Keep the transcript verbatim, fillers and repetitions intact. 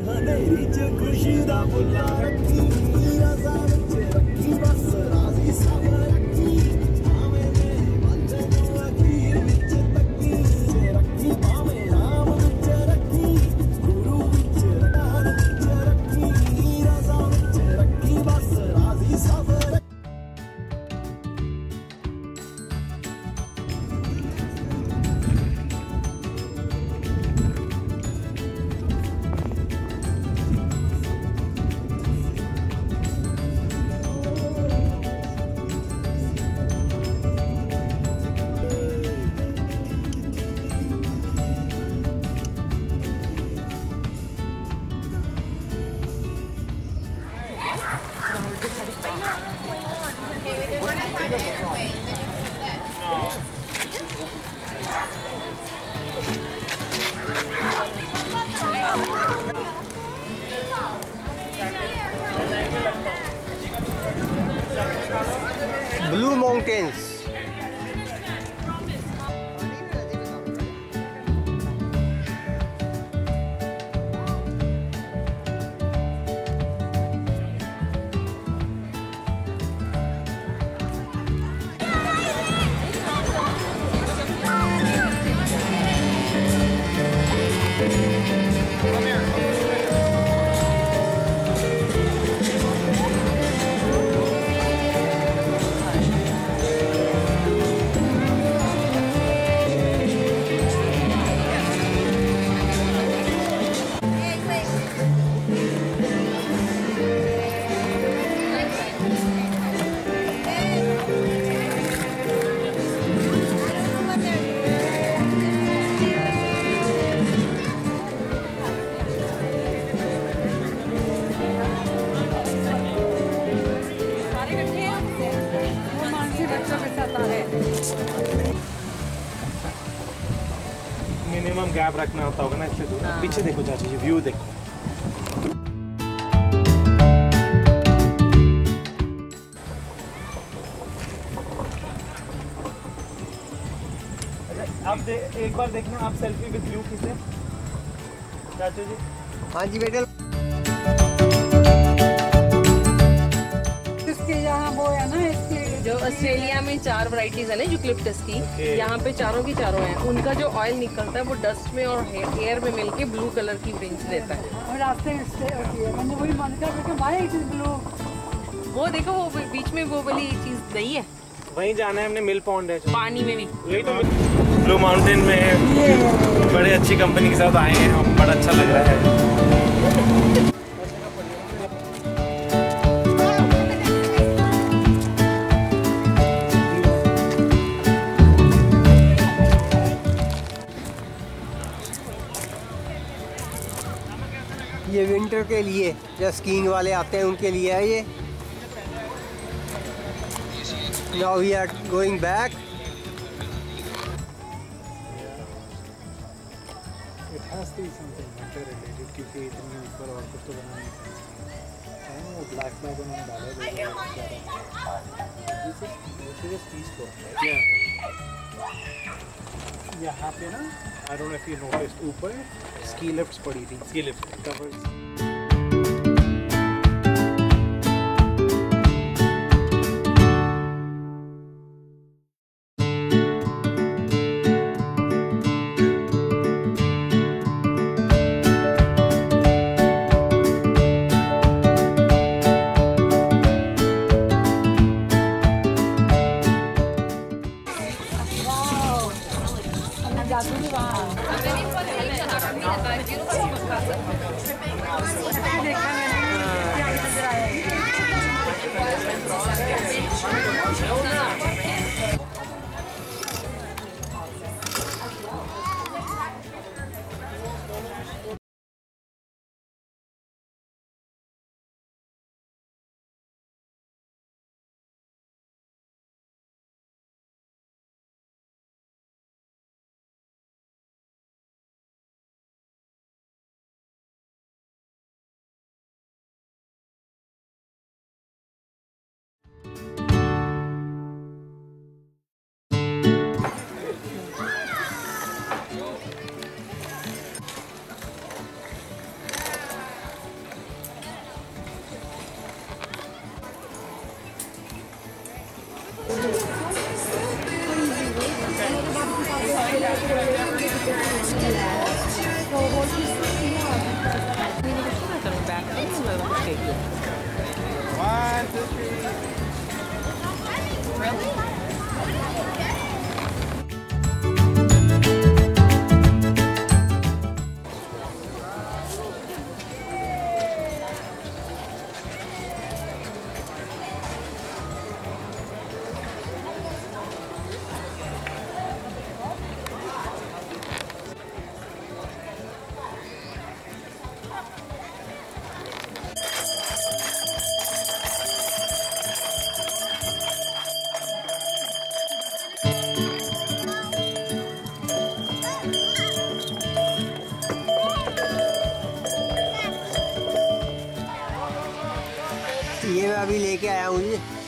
Blue Mountains. Minimum gap रखना होता होगा ना इससे दूर। पीछे देखो चाची जी, व्यू देखो। आप दे, एक बार देखना, आप सेल्फी विद व्यू खींचे चाचू जी। हाँ जी बेटा। यहाँ वो है ना, इसके जो ऑस्ट्रेलिया में चार वैरायटीज है ना यूकलिप्टस की, यहाँ पे चारों की चारों हैं। उनका जो ऑयल निकलता है वो डस्ट में और एयर में मिलके ब्लू कलर की फ्रिंज देता है। और रास्ते में स्टे होती है। मैंने वही मन किया भाई इट इज ब्लू। वो देखो वो बीच में वो वाली चीज नहीं है, वहीं जाना है हमने। मिल पॉन्ड है पानी में भी। यही तो ब्लू माउंटेन में बड़े अच्छी कंपनी के साथ आए हैं हम, बड़ा अच्छा लग रहा है। ये विंटर के लिए जो स्कीइंग वाले आते हैं उनके लिए है ये। Now we are going back. It has to be something winter related क्योंकि इतनी ऊपर और कुछ तो बनाना है ना। वो ब्लैक बैग उन्होंने डाला है। This is this is a ski store. Yeah. यहाँ पे ना I don't know if you noticed, ऊपर ski lifts पड़ी थी। Ski lift covers. अभी लेके आया हूँ जी।